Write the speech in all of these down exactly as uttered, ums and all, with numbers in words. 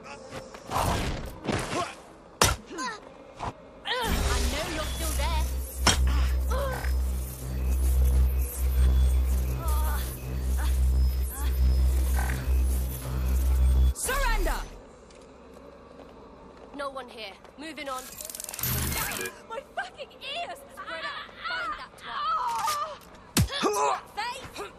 know you're still there. Surrender! No one here. Moving on. My fucking ears! Spread out. Find that twat. Faith!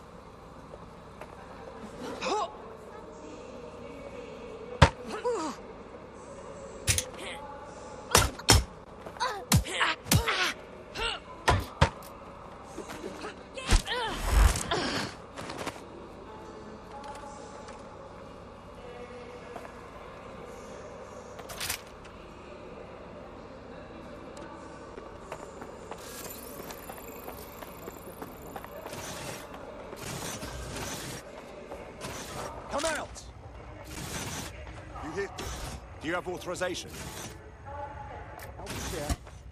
Come out! You here? Do you have authorization? I'll be there.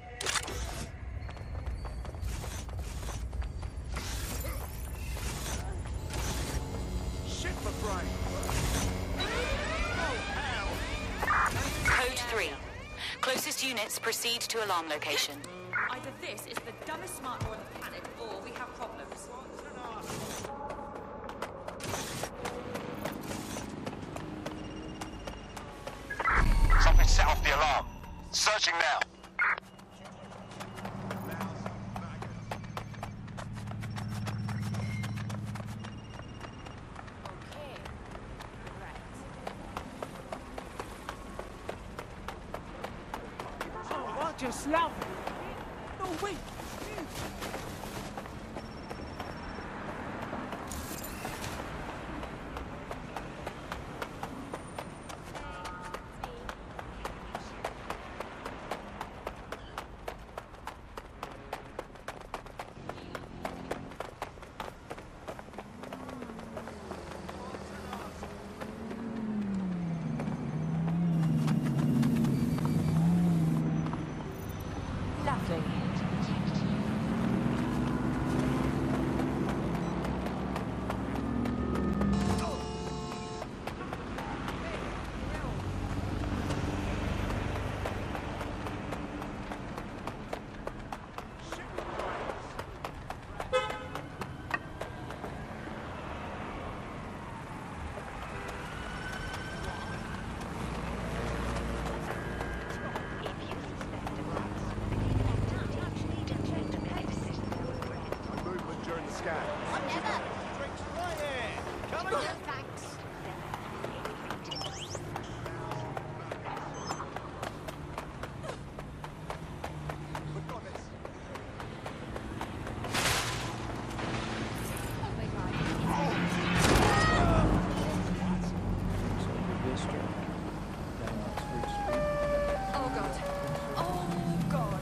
Shit for brain! Oh, hell! Code three. Closest units proceed to alarm location. Either this is the dumbest smart door on the planet, or we have problems. Something set off the alarm. Searching now. Okay. Right. Oh, I just love it. No, wait. Lovely. Movement during the scan. Whatever. Drinks right here! Come No, on! thanks. We've got this. Oh god. Oh god.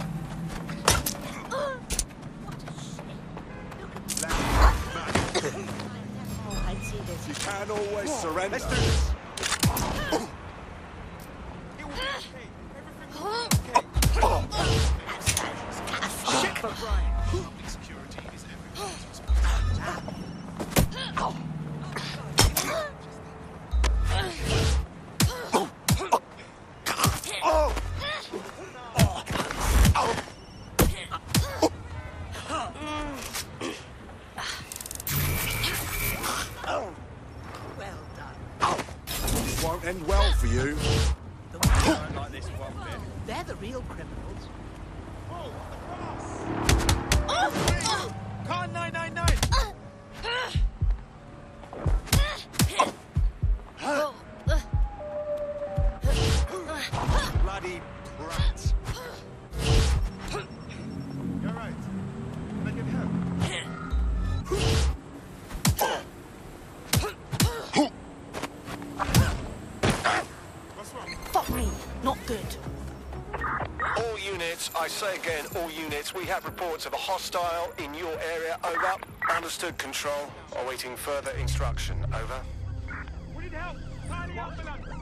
Oh, I'd see this. You can always surrender. Let's do this. Shit for brain! Security is everyone's Well done. Won't end well for you. The ones that I like this one bit. they're the real criminals. Car nine nine nine! Bloody brats. You're right. Can I give you help? What's wrong? Fuck me. Not good. All units, I say again, all units, we have reports of a hostile in your area. Over. Understood, control. Awaiting further instruction. Over. We need help. Tidy up and up.